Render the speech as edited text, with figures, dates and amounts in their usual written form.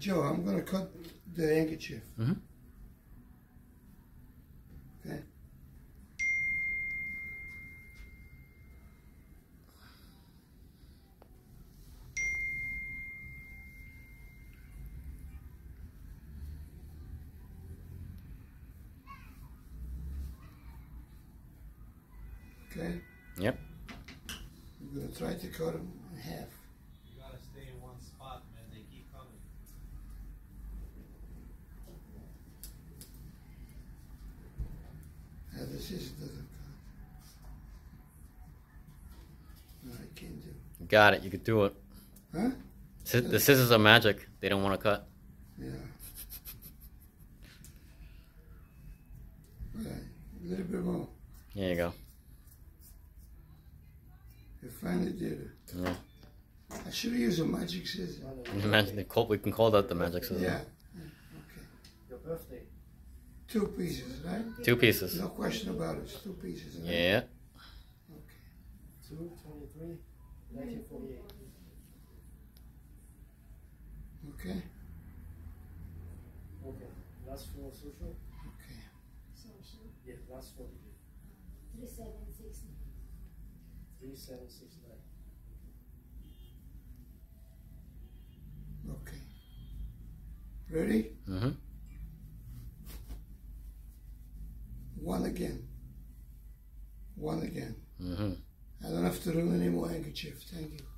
Joe, I'm going to cut the handkerchief. Mm-hmm. Okay. Okay. Yep. I'm going to try to cut them in half. You gotta stay in one spot, man. They keep coming. The scissors doesn't cut. No, I can't do. You got it. You could do it. Huh? The scissors are magic. They don't want to cut. Yeah. Right. A little bit more. There you go. You finally did it. Yeah. I should have used a magic scissors. We can call that the magic scissors. Yeah. Okay. Your birthday. 2 pieces, right? 2 pieces. No question about it. It's 2 pieces, right? Yeah. Okay. 2/23, 1948. Okay. Okay. Last 4 social? Okay. Social. Yeah, last 4 digit. 3769. 3769. Okay. Ready? Mm-hmm. 1 again. 1 again. Mm-hmm. I don't have to do any more handkerchief. Thank you.